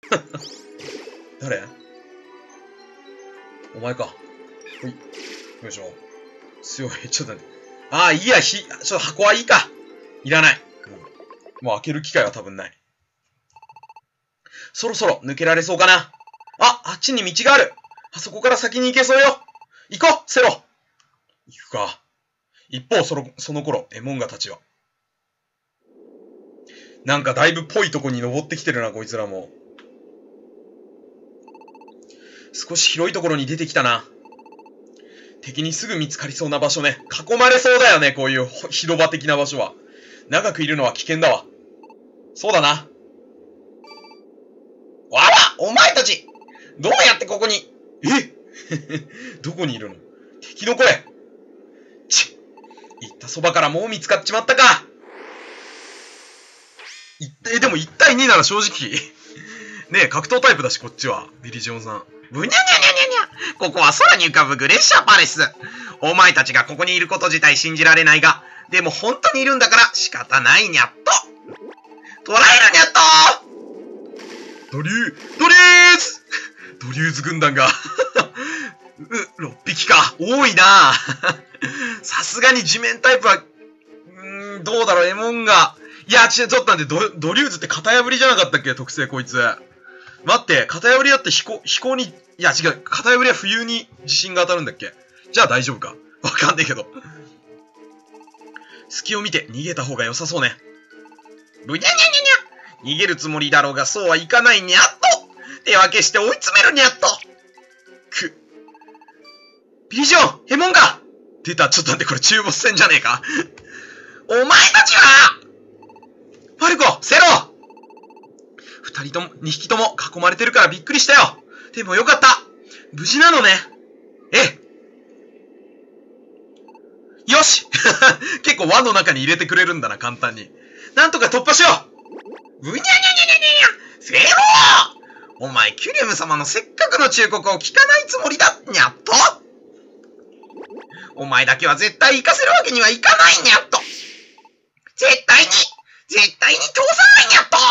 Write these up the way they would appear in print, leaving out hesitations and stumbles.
誰？お前か。ほい。よいしょ。強い。ちょっと待って。ああ、いいや、ちょっと箱はいいか。いらない。もう開ける機会は多分ない。そろそろ抜けられそうかな。あっちに道がある。あそこから先に行けそうよ。行こう、セロ。行くか。一方、その頃、エモンガたちは。なんかだいぶぽいとこに登ってきてるな、こいつらも。少し広いところに出てきたな。敵にすぐ見つかりそうな場所ね。囲まれそうだよね、こういう広場的な場所は。長くいるのは危険だわ。そうだな。わら、お前たちどうやってここに。どこにいるの？敵の声。行ったそばからもう見つかっちまったか。でも1対2なら正直。ねえ、格闘タイプだし、こっちは。ビリジオンさん。ブニャニャニャニャニャ。ここは空に浮かぶグレッシャーパレス。お前たちがここにいること自体信じられないが、でも本当にいるんだから仕方ないにゃっと。捕らえるにゃっと。ドリューズ軍団が。6匹か。多いな。さすがに地面タイプは、どうだろう、エモンが。いや、ちょっと待って、ドリューズって型破りじゃなかったっけ、特性こいつ。待って、型破りだって飛行に、いや違う、型破りは冬に地震が当たるんだっけ。じゃあ大丈夫か。わかんねえけど。隙を見て逃げた方が良さそうね。ブニャニャニャニャ。逃げるつもりだろうが、そうはいかないにゃっと。手分けして追い詰めるにゃっと。ビジョン、エモンガ出た、ちょっと待って、これ中ボス戦じゃねえか。お前たちはファルコ、セロ2匹とも囲まれてるからびっくりしたよ。でもよかった。無事なのね。よし結構輪の中に入れてくれるんだな、簡単に。なんとか突破しよう。ブニャニャニャニャニャセロお前、キュリウム様のせっかくの忠告を聞かないつもりだ、にゃっと。お前だけは絶対行かせるわけにはいかないにゃっと。絶対に通さないにゃっと。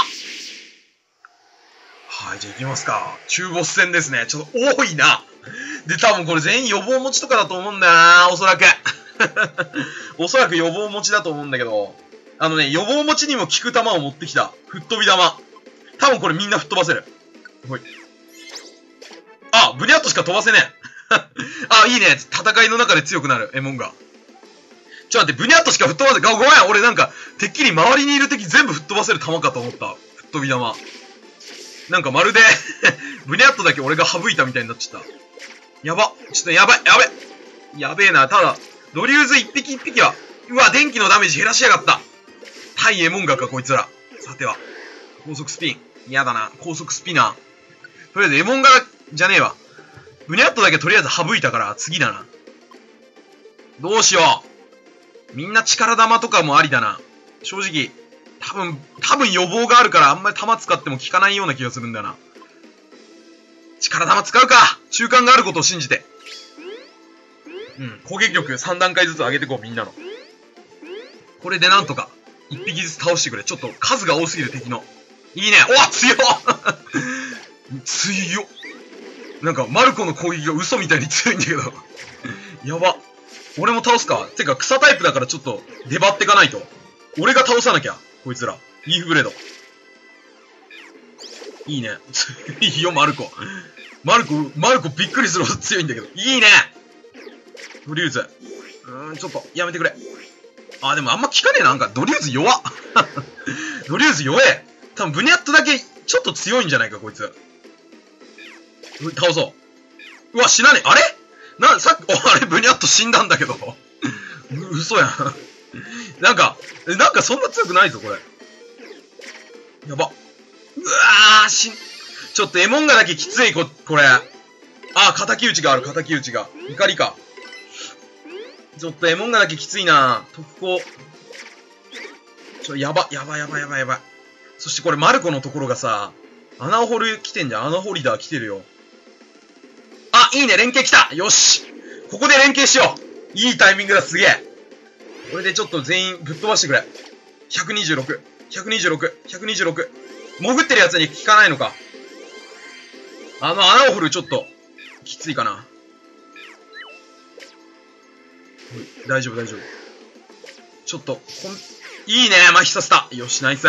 はい、じゃあ行きますか。中ボス戦ですね。ちょっと多いな。で、多分これ全員予防持ちとかだと思うんだよな、おそらく。おそらく予防持ちだと思うんだけど、予防持ちにも効く弾を持ってきた。吹っ飛び弾。多分これみんな吹っ飛ばせる。ほい。あ、ブニャットしか飛ばせねえ。あ、いいね。戦いの中で強くなる、エモンが。ちょっと待って、ブニャットしか吹っ飛ばせ、ごめん、俺なんか、てっきり周りにいる敵全部吹っ飛ばせる弾かと思った。吹っ飛び弾。なんかまるで、ブニャットだけ俺が省いたみたいになっちゃった。やば。ちょっとやべえな。ただ、ドリューズ一匹一匹は、うわ、電気のダメージ減らしやがった。対エモンガか、こいつら。さては。高速スピン。嫌だな。高速スピナー。とりあえずエモンガじゃねえわ。ブニャットだけとりあえず省いたから、次だな。どうしよう。みんな力玉とかもありだな。正直、多分予防があるからあんまり弾使っても効かないような気がするんだよな。力玉使うか。中間があることを信じて。攻撃力3段階ずつ上げてこう、みんなの。これでなんとか、1匹ずつ倒してくれ。ちょっと数が多すぎる敵の。いいね。おっ強っ強っ。なんか、マルコの攻撃が嘘みたいに強いんだけど。やば。俺も倒すか。てか、草タイプだからちょっと、出張ってかないと。俺が倒さなきゃ。こいつら。リーフブレード。いいね。いいよ、マルコ。マルコびっくりするほど強いんだけど。いいね。ドリューズ。ちょっと、やめてくれ。あ、でもあんま効かねえな。なんか、ドリューズ弱っ。ドリューズ弱え。多分、ブニャットだけ、ちょっと強いんじゃないか、こいつ。倒そう。うわ、死なねえ。あれあれ、ブニャット死んだんだけど。嘘やん。なんかそんな強くないぞ、これ。やば。うわー、ちょっとエモンガだけきつい、これ。あ、敵討ちがある、敵討ちが。怒りか。ちょっとエモンガだけきついな。特攻。やば。そしてこれマルコのところがさ、穴を掘る来てんじゃん。穴掘りだ、来てるよ。あ、いいね、連携来た。よし。ここで連携しよう。いいタイミングだ、すげえ。これでちょっと全員ぶっ飛ばしてくれ。126。潜ってるやつに効かないのか。 穴を掘るちょっと、きついかな。大丈夫、大丈夫。ちょっと、いいね、麻痺させた。よし、ナイス。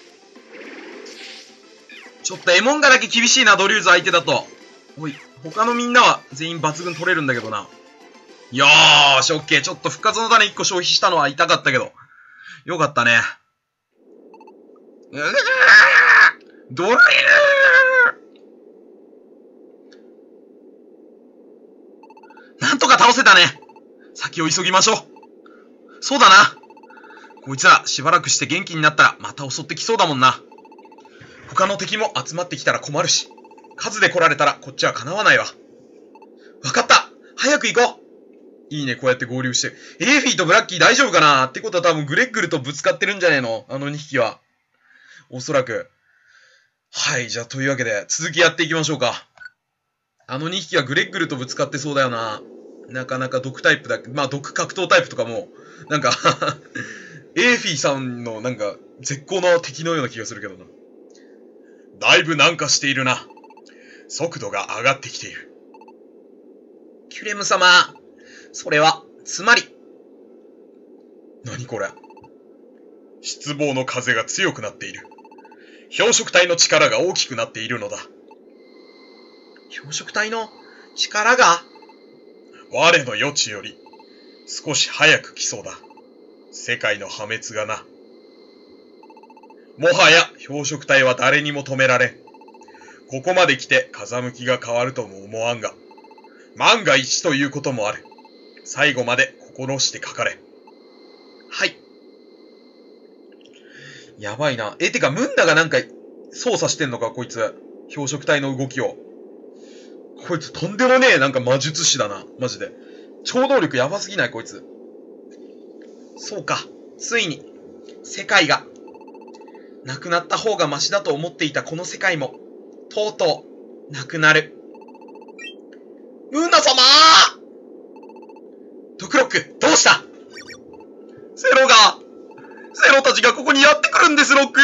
ちょっとエモンガだけ厳しいな、ドリューズ相手だと。おい、他のみんなは全員抜群取れるんだけどな。よーし、オッケー。ちょっと復活の種1個消費したのは痛かったけど。よかったね。ドリルーなんとか倒せたね。先を急ぎましょう。そうだな。こいつらしばらくして元気になったらまた襲ってきそうだもんな。他の敵も集まってきたら困るし、数で来られたらこっちは叶わないわ。わかった。早く行こう。いいね、こうやって合流して。エーフィーとブラッキー大丈夫かなってことは多分グレッグルとぶつかってるんじゃねえのあの2匹は。おそらく。はい、じゃあというわけで続きやっていきましょうか。あの2匹はグレッグルとぶつかってそうだよな。なかなか毒タイプだ。まあ毒格闘タイプとかも、なんかエーフィーさんのなんか絶好の敵のような気がするけどな。だいぶ軟化しているな。速度が上がってきている。キュレム様、それは、つまり。何これ。失望の風が強くなっている。氷色体の力が大きくなっているのだ。氷色体の力が我の余地より少し早く来そうだ。世界の破滅がな。もはや氷色体は誰にも止められん。ここまで来て風向きが変わるとも思わんが、万が一ということもある。最後まで心してかかれ。はい。やばいな。てか、ムンダがなんか操作してんのか、こいつ。氷色体の動きを。こいつとんでもねえ、なんか魔術師だな。マジで。超能力やばすぎない、こいつ。そうか。ついに、世界が、なくなった方がマシだと思っていたこの世界も、とうとう、なくなる。ムンダ様ドクロック、どうしたゼロたちがここにやってくるんです、ロック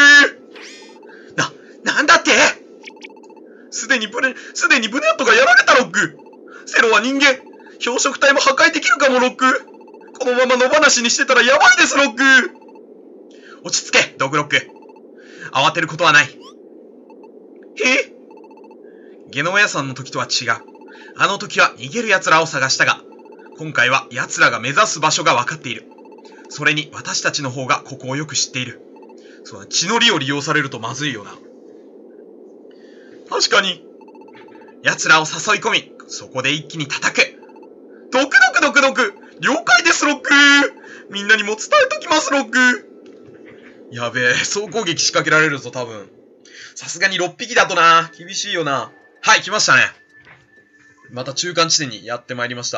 なんだってすでにブネットがやられた、ロックゼロは人間氷色体も破壊できるかも、ロックこのまま野放しにしてたらやばいです、ロック落ち着け、ドクロック慌てることはない。ゲノウヤさんの時とは違う。あの時は逃げる奴らを探したが、今回は奴らが目指す場所が分かっている。それに私たちの方がここをよく知っている。そうだ、血の利を利用されるとまずいよな。確かに。奴らを誘い込み、そこで一気に叩く。ドクドク了解です、ロックみんなにも伝えときます、ロックやべえ、総攻撃仕掛けられるぞ、多分。さすがに6匹だとな。厳しいよな。はい、来ましたね。また中間地点にやってまいりました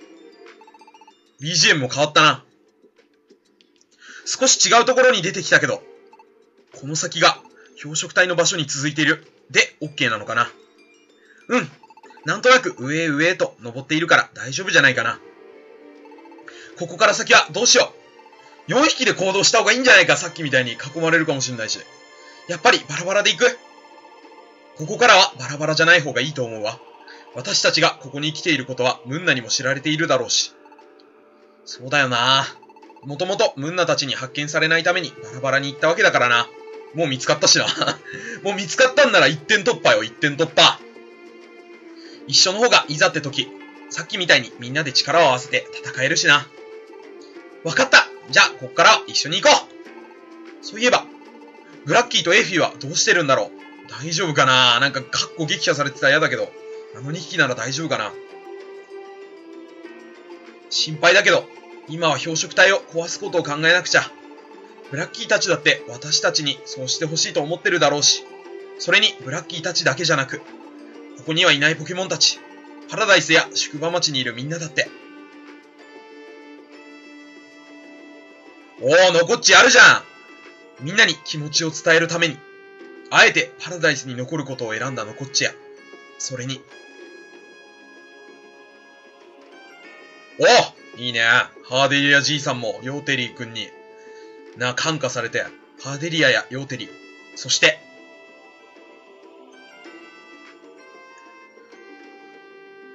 。BGM も変わったな。少し違うところに出てきたけど、この先が氷色体の場所に続いている。で、OK なのかな。うん。なんとなく上へ上へと登っているから大丈夫じゃないかな。ここから先はどうしよう。4匹で行動した方がいいんじゃないか。さっきみたいに囲まれるかもしれないし。やっぱりバラバラで行く。ここからはバラバラじゃない方がいいと思うわ。私たちがここに来ていることはムンナにも知られているだろうし。そうだよな。もともとムンナたちに発見されないためにバラバラに行ったわけだからな。もう見つかったしな。もう見つかったんなら1点突破よ、1点突破。一緒の方がいざって時、さっきみたいにみんなで力を合わせて戦えるしな。わかった。じゃあ、こっから一緒に行こう。そういえば、ブラッキーとエイフィーはどうしてるんだろう。大丈夫かな。なんか、かっこ撃破されてたら嫌だけど、あの2匹なら大丈夫かな。心配だけど、今は氷色体を壊すことを考えなくちゃ。ブラッキーたちだって私たちにそうしてほしいと思ってるだろうし、それにブラッキーたちだけじゃなく、ここにはいないポケモンたち、パラダイスや宿場町にいるみんなだって。おー、ノコッチあるじゃん。みんなに気持ちを伝えるために、あえてパラダイスに残ることを選んだノコッチや、それに。おー、いいね。ハーデリアじいさんもヨーテリー君に感化されて、ハーデリアやヨーテリー、そして、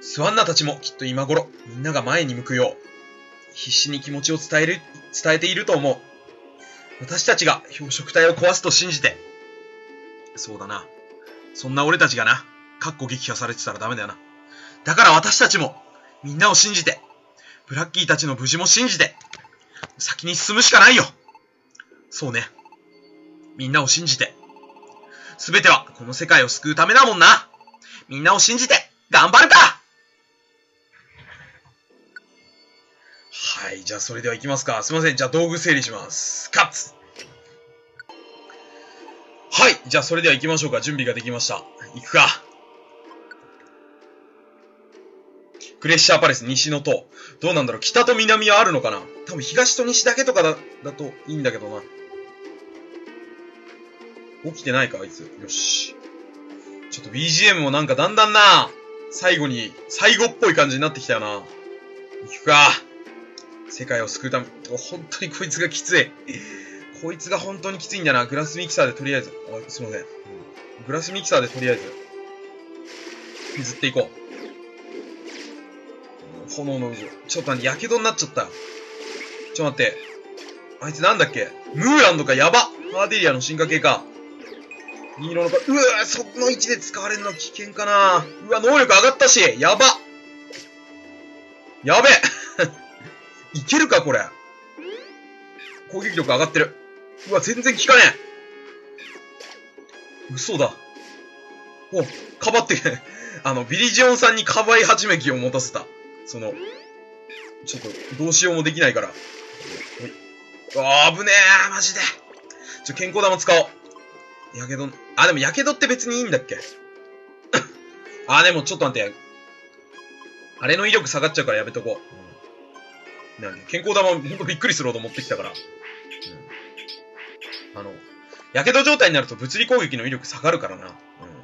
スワンナたちもきっと今頃、みんなが前に向くよう、必死に気持ちを伝えていると思う。私たちが標色体を壊すと信じて。そうだな。そんな俺たちがな、撃破されてたらダメだよな。だから私たちも、みんなを信じて、ブラッキーたちの無事も信じて、先に進むしかないよ。そうね。みんなを信じて。すべてはこの世界を救うためだもんな。みんなを信じて、頑張るか。はい、じゃあそれでは行きますか。すいません、じゃあ道具整理します。カッツ。はい、じゃあそれでは行きましょうか。準備ができました。行くか。クレッシャーパレス西の塔。どうなんだろう、北と南はあるのかな。多分東と西だけとかだといいんだけどな。起きてないか、あいつ。よし。ちょっと BGM もなんかだんだんな、最後っぽい感じになってきたよな。行くか。世界を救うため、本当にこいつがきつい。こいつが本当にきついんだな。グラスミキサーでとりあえず。すいません。グラスミキサーでとりあえず。削っていこう。炎の渦。ちょっと待って、火傷になっちゃった。ちょっと待って。あいつなんだっけ、ムーランドか、やば。ハーデリアの進化系か。銀色のか、うわぁ、その位置で使われるの危険かな。うわ、能力上がったし、やば。やべ。いけるか、これ。攻撃力上がってる。うわ、全然効かねえ。嘘だ。お、かばって、ビリジオンさんにかばい始め気を持たせた。ちょっと、どうしようもできないから。ほい。うわー、危ねえ、マジで。健康玉使おう。やけど、でもやけどって別にいいんだっけでもちょっと待って。あれの威力下がっちゃうからやめとこう。健康玉ほんとびっくりするほど持ってきたから。やけど状態になると物理攻撃の威力下がるからな。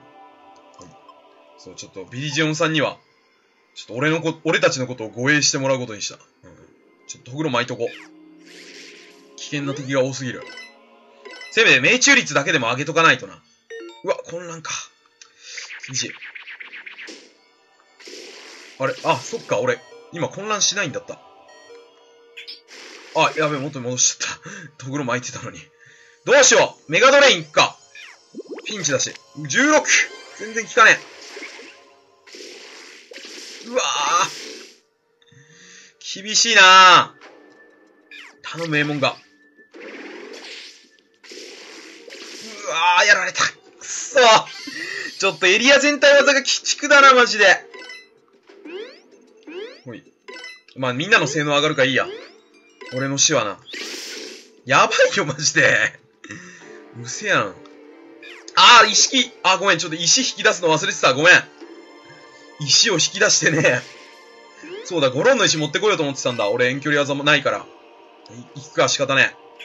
そう、ちょっとビリジオンさんには、ちょっと俺たちのことを護衛してもらうことにした。ちょっとほくろ巻いとこう。危険な敵が多すぎる。せめて命中率だけでも上げとかないとな。うわ、混乱か。厳しい。あれ、そっか、俺、今混乱しないんだった。やべえ、元に戻しちゃった。とぐろ巻いてたのに。どうしよう、メガドレイン行くか。ピンチだし。16! 全然効かねえ。うわぁ。厳しいなぁ。頼む、エモンが。うわぁ、やられた。くそー。ちょっとエリア全体技が鬼畜だな、マジで。ほい。まあ、みんなの性能上がるからいいや。俺の死はな。やばいよ、マジで。うせやん。ごめん、ちょっと石引き出すの忘れてた。ごめん。石を引き出してね。そうだ、ゴロンの石持ってこようと思ってたんだ。俺遠距離技もないから。行くか、仕方ねえ。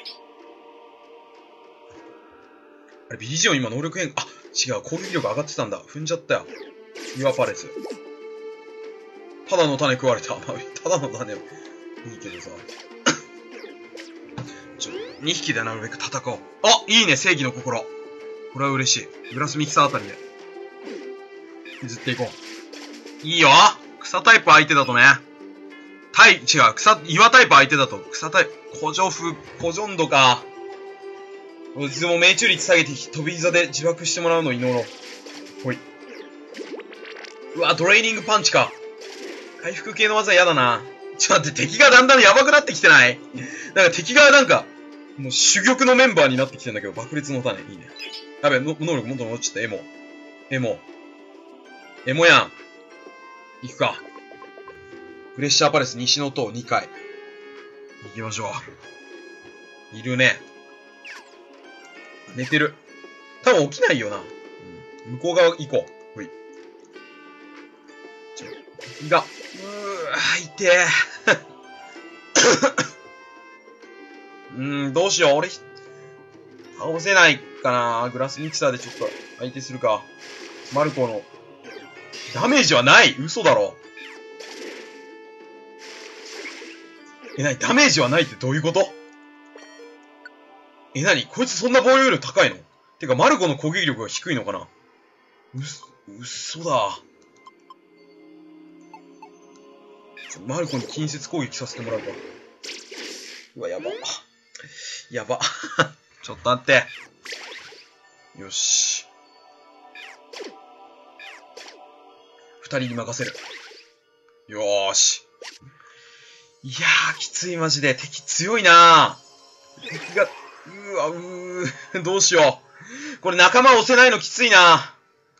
あれ、ビリジオン今能力変化、違う、攻撃力上がってたんだ。踏んじゃったよ。岩パレス。ただの種食われた。ただの種を。いいけどさ。2匹でなるべく戦おう。いいね、正義の心。これは嬉しい。グラスミキサーあたりで。削っていこう。いいよ。草タイプ相手だとね。岩タイプ相手だと、草タイプ、古城度か。いつも命中率下げて飛び膝で自爆してもらうの祈ろう。ほい。うわ、トレーニングパンチか。回復系の技嫌だな。ちょっと待って、敵がだんだんやばくなってきてない？なんか敵がもう珠玉のメンバーになってきてんだけど、爆裂の種。いいね。やべえ、能力もっと戻っちゃった。エモやん。行くか。プレッシャーパレス西の塔2回。行きましょう。いるね。寝てる。多分起きないよな。向こう側行こう。ほい。敵が。痛え。どうしよう。俺、倒せないかな。グラスミキサーでちょっと相手するか。マルコの。ダメージはない。嘘だろ。ダメージはないってどういうこと？こいつそんな防御力高いの？てか、マルコの攻撃力が低いのかな？嘘だ。 マルコに近接攻撃させてもらうか。うわ、やば。やば。ちょっと待って。よし。2人に任せる。よーし。いやー、きついマジで。敵強いなー。敵が、どうしよう。これ仲間押せないのきついな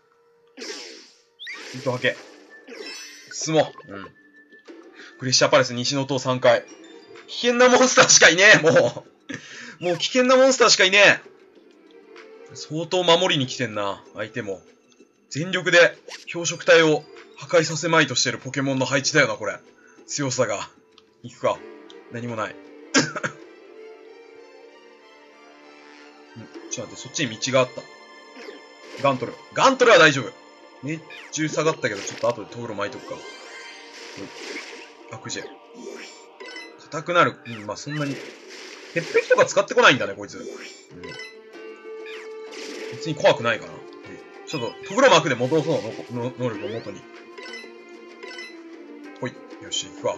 ー。糸はけ。進もう。グレッシャーパレス西の塔3回。危険なモンスターしかいねえ、もう。もう危険なモンスターしかいねえ。相当守りに来てんな、相手も。全力で標色体を破壊させまいとしてるポケモンの配置だよな、これ。強さが。いくか。何もない。ちょっと待って、そっちに道があった。ガントル。ガントルは大丈夫。命中下がったけど、ちょっと後でトグロ巻いとくか。悪事。硬くなる。まあそんなに。鉄壁とか使ってこないんだね、こいつ。別に怖くないかな。ちょっと、トグロ巻くで戻そうの、能力を元に。ほい。よし、行くか。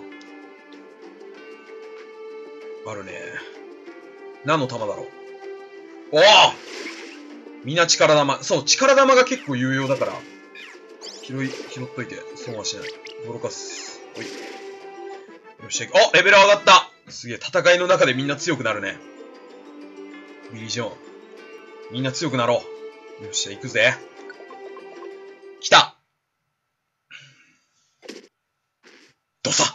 あるね。何の弾だろう。おおみんな力玉。そう、力玉が結構有用だから。拾っといて、損はしない。驚かす。ほい。よし、おレベル上がった。すげえ、戦いの中でみんな強くなるね。ビリジョン。みんな強くなろう。よっしゃ、行くぜ。来たどさ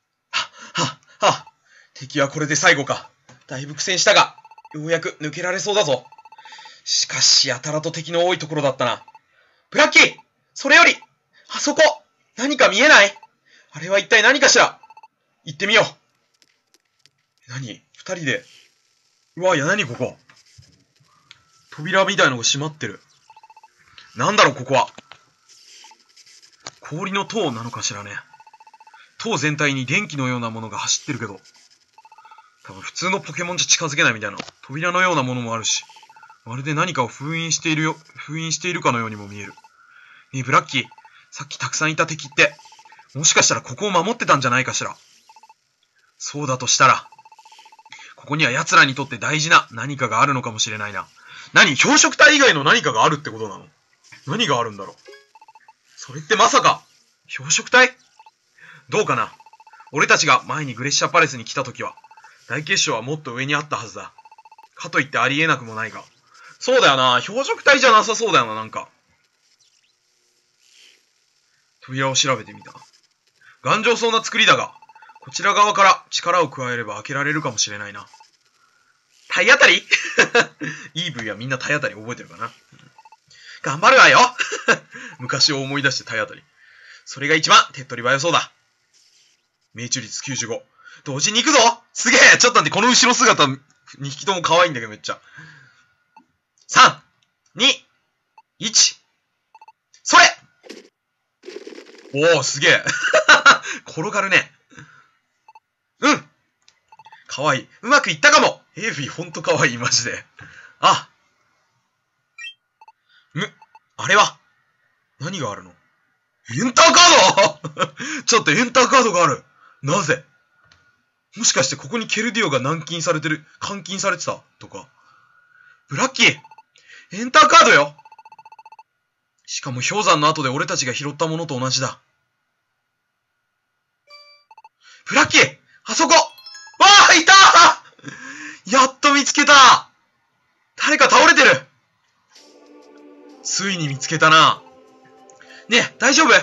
敵はこれで最後か。だいぶ苦戦したが、ようやく抜けられそうだぞ。しかし、やたらと敵の多いところだったな。ブラッキーそれよりあそこ何か見えない？あれは一体何かしら？行ってみよう。何？二人で。うわ、いや何ここ。扉みたいのが閉まってる。なんだろう、ここは。氷の塔なのかしらね。塔全体に電気のようなものが走ってるけど。多分普通のポケモンじゃ近づけないみたいな。扉のようなものもあるし。まるで何かを封印しているかのようにも見える。ねえ、ブラッキー。さっきたくさんいた敵って、もしかしたらここを守ってたんじゃないかしら。そうだとしたら、ここには奴らにとって大事な何かがあるのかもしれないな。何？標色体以外の何かがあるってことなの？何があるんだろう？それってまさか、標色体？どうかな？俺たちが前にグレッシャーパレスに来た時は、大結晶はもっと上にあったはずだ。かといってありえなくもないが。そうだよな。標色体じゃなさそうだよな、なんか。扉を調べてみた。頑丈そうな作りだが、こちら側から力を加えれば開けられるかもしれないな。体当たり?EV はみんな体当たり覚えてるかな。頑張るわよ昔を思い出して体当たり。それが一番手っ取り早そうだ。命中率95。同時に行くぞすげえちょっと待って、この後ろ姿2匹とも可愛いんだけどめっちゃ。3、2、1。それおー、すげえ。転がるね。うん。かわいい。うまくいったかも。エーフィーほんとかわいい、マジで。あ。あれは何があるの？エンターカードちょっとエンターカードがある。なぜ？もしかしてここにケルディオが監禁されてたとか。ブラッキーエンターカードよ。しかも氷山の後で俺たちが拾ったものと同じだ。ブラッキーあそこわあいたやっと見つけた誰か倒れてるついに見つけたな。ねえ、大丈夫？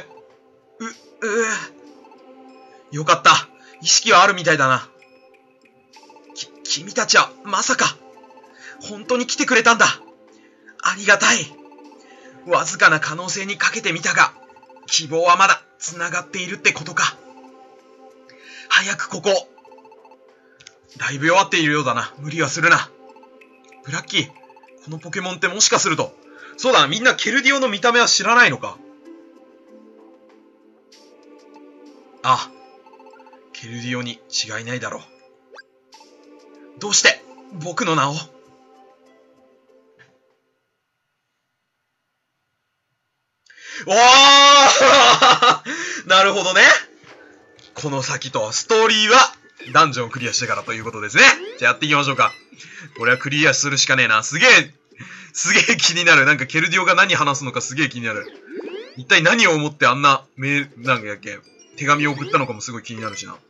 よかった。意識はあるみたいだな。君たちは、まさか、本当に来てくれたんだ。ありがたい。わずかな可能性にかけてみたが、希望はまだ繋がっているってことか。早くここ。だいぶ弱っているようだな。無理はするな。ブラッキー、このポケモンってもしかすると、そうだな、みんなケルディオの見た目は知らないのか。あ、ケルディオに違いないだろう。どうして僕の名を？おーなるほどね。 この先と、ストーリーは、ダンジョンをクリアしてからということですね。じゃあやっていきましょうか。これはクリアするしかねえな。すげえ気になる。なんかケルディオが何話すのかすげえ気になる。一体何を思ってあんななんだっけ、手紙を送ったのかもすごい気になるしな。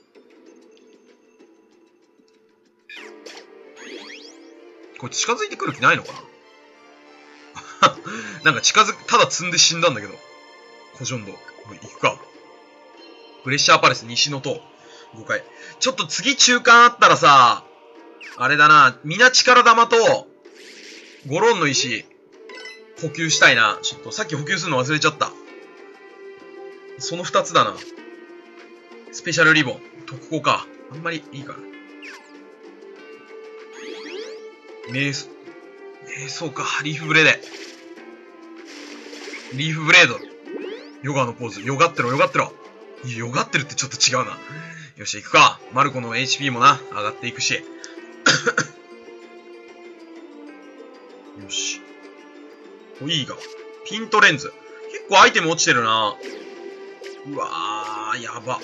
これ近づいてくる気ないのかななんかただ積んで死んだんだけど。コジョンド。行くか。プレッシャーパレス西の塔。5回。ちょっと次中間あったらさ、あれだな、みな力玉と、ゴロンの石、補給したいな。ちょっとさっき補給するの忘れちゃった。その2つだな。スペシャルリボン。特攻か。あんまりいいかな。瞑想か。リーフブレード。ヨガのポーズ。よがってろ。いや、よがってるってちょっと違うな。よし、行くか。マルコの HP もな、上がっていくし。よし。いいが。ピントレンズ。結構アイテム落ちてるな。うわー、やば。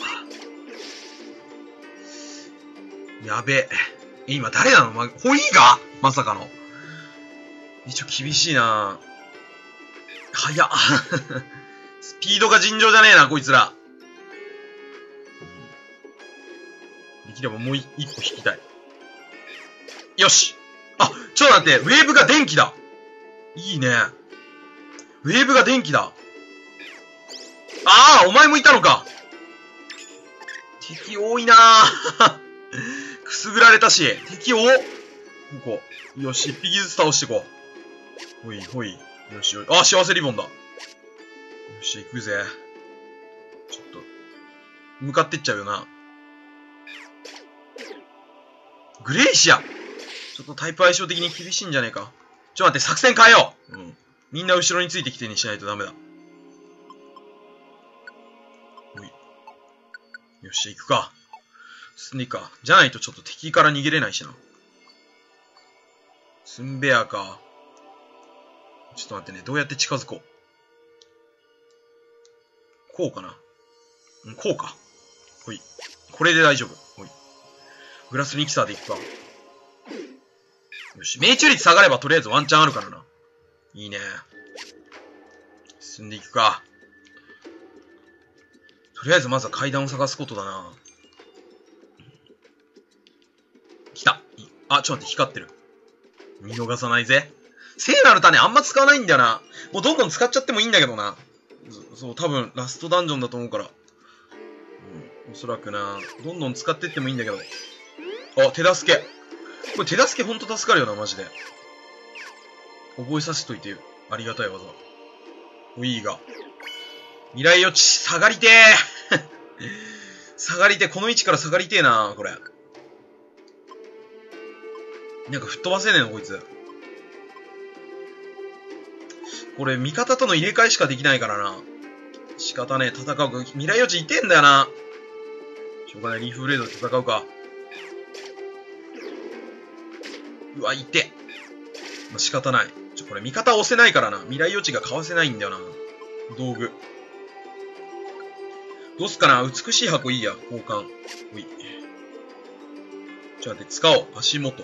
やべ。今誰なのホイーガまさかの。一応厳しいな。早っ。スピードが尋常じゃねえな、こいつら。できればもう一歩引きたい。よし。あ、ちょっと待って、ウェーブが電気だ。いいね。ウェーブが電気だ。ああ、お前もいたのか。敵多いなぁ。くすぐられたし、敵多っ。ここ。よし、一匹ずつ倒していこう。ほい。よし。あ、幸せリボンだ。よし、行くぜ。ちょっと、向かってっちゃうよな。グレイシア。ちょっとタイプ相性的に厳しいんじゃねえか。ちょっと待って、作戦変えよう。みんな後ろについてきてにしないとダメだ。ほい。よし、行くか。進んでいくか。じゃないとちょっと敵から逃げれないしな。スンベアか。ちょっと待ってね。どうやって近づこう。こうかな。こうか。ほい。これで大丈夫。ほい。グラスミキサーでいくか。よし。命中率下がればとりあえずワンチャンあるからな。いいね。進んでいくか。とりあえずまずは階段を探すことだな。来た。あ、ちょっと待って、光ってる。見逃さないぜ。聖なる種あんま使わないんだよな。もうどんどん使っちゃってもいいんだけどな。そう、多分ラストダンジョンだと思うから。おそらくな。どんどん使ってってもいいんだけど。あ、手助け。これ手助けほんと助かるよな、マジで。覚えさせといてよ。ありがたい技。お、いいが。未来予知、下がりてー下がりてー。この位置から下がりてーな、これ。なんか吹っ飛ばせねえの、こいつ。これ、味方との入れ替えしかできないからな。仕方ねえ、戦うか。未来予知いてんだよな。しょうがない、リーフブレードで戦うか。うわ、いて。まあ、仕方ない。これ、味方押せないからな。未来予知がかわせないんだよな。道具。どうすっかな。美しい箱いいや。交換。ほい。ちょっと待って、使おう。足元。い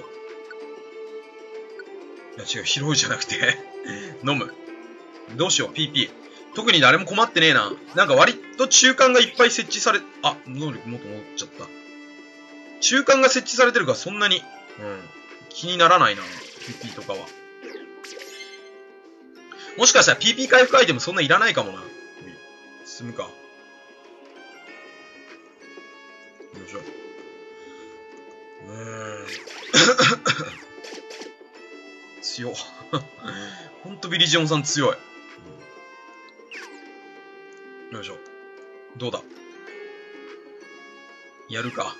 や、違う。拾うじゃなくて飲む。どうしよう。PP。特に誰も困ってねえな。なんか割と中間がいっぱい設置され、あ、能力もっと戻っちゃった。中間が設置されてるからそんなに、気にならないな。PP とかは。もしかしたら PP 回復アイテムそんないらないかもな。進むか。よいしょ。強っ。ほんとビリジオンさん強い。よいしょ。どうだ。やるか。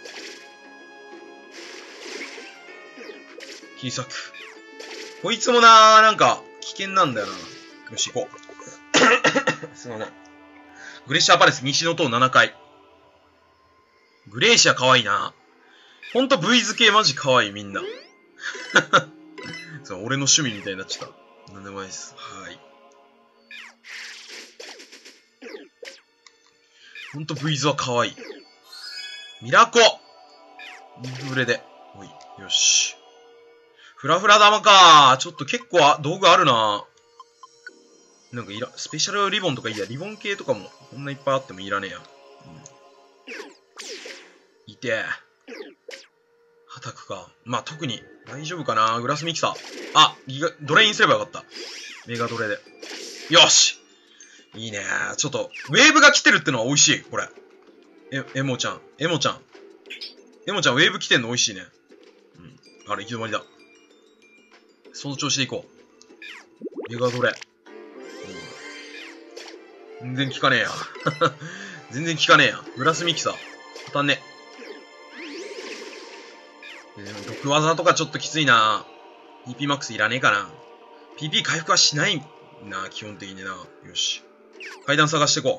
切り裂く。こいつもなー、なんか、危険なんだよな。よし、行こう。すいません。グレッシャーパレス西の塔7階。グレーシア可愛いな。ほんと V 図系マジ可愛いみんな。そう、俺の趣味みたいになっちゃった。なんでもないです。はい。ほんと V 図は可愛い。 ミラコインフレで。おい、よし。フラフラ玉か。ちょっと結構道具あるな。なんかスペシャルリボンとかいいや。リボン系とかもこんないっぱいあってもいらねえや。いてえ。はたくか。まあ、特に大丈夫かな。グラスミキサー。あ、ドレインすればよかった。メガドレで。よしいいね。ちょっと、ウェーブが来てるってのは美味しい。これ。エモちゃん、ウェーブ来てんの美味しいね。うん。あれ、行き止まりだ。その調子でいこう。メガドレ。全然効かねえや。全然効かねえや。グラスミキサー。当たんね。毒技とかちょっときついな。PP マックスいらねえかな。PP 回復はしないな、基本的にな。よし。階段探してこ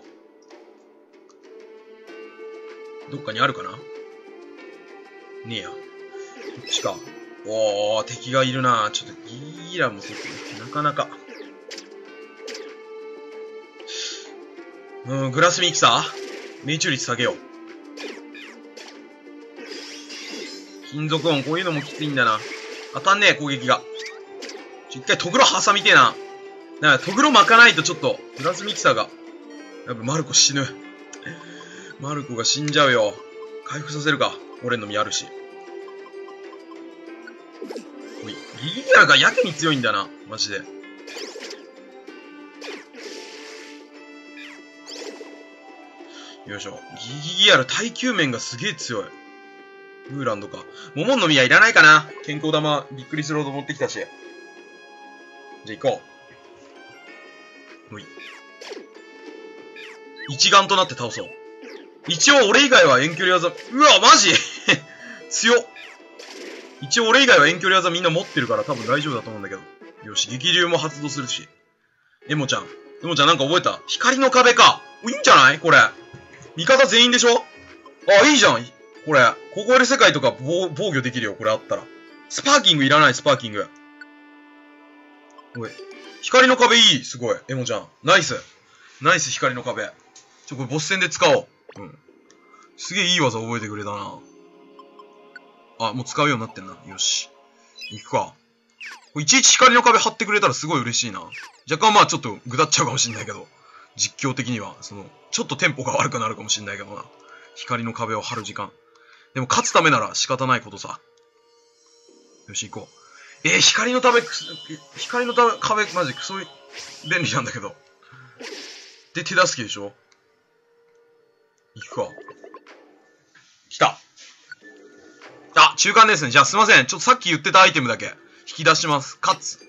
う。どっかにあるかな。ねえや。こっちか。おー、敵がいるな。ちょっとギーラもそっか。なかなか。グラスミキサー命中率下げよう。金属音、こういうのもきついんだな。当たんねえ、攻撃が。一回トグロ挟みてえな。なんかトグロ巻かないとちょっと、グラスミキサーが。やっぱマルコ死ぬ。マルコが死んじゃうよ。回復させるか。俺の実あるし。おい、ギギギアがやけに強いんだな。マジで。よいしょ。ギギギアル耐久面がすげえ強い。ムーランドか。モモンの実はいらないかな。健康玉、びっくりするほど持ってきたし。じゃあ行こう。おい。一丸となって倒そう。一応俺以外は遠距離技、うわ、マジ強っ。一応俺以外は遠距離技みんな持ってるから多分大丈夫だと思うんだけど。よし、激流も発動するし。エモちゃんなんか覚えた？光の壁か。いいんじゃないこれ。味方全員でしょ？あ、いいじゃん。これ。凍える世界とか防御できるよ、これあったら。スパーキングいらない、スパーキング。おい。光の壁いい、すごい。エモちゃん。ナイス。ナイス、光の壁。これボス戦で使おう。うん。すげえいい技覚えてくれたな。あ、もう使うようになってんな。よし。行くか。いちいち光の壁張ってくれたらすごい嬉しいな。若干まあちょっとぐだっちゃうかもしんないけど。実況的には、ちょっとテンポが悪くなるかもしんないけどな。光の壁を張る時間。でも勝つためなら仕方ないことさ。よし、行こう。光の壁、マジクソ便利なんだけど。で、手助けでしょ？行くか。来た。あ、中間ですね。じゃあすいません。ちょっとさっき言ってたアイテムだけ引き出します。かつ、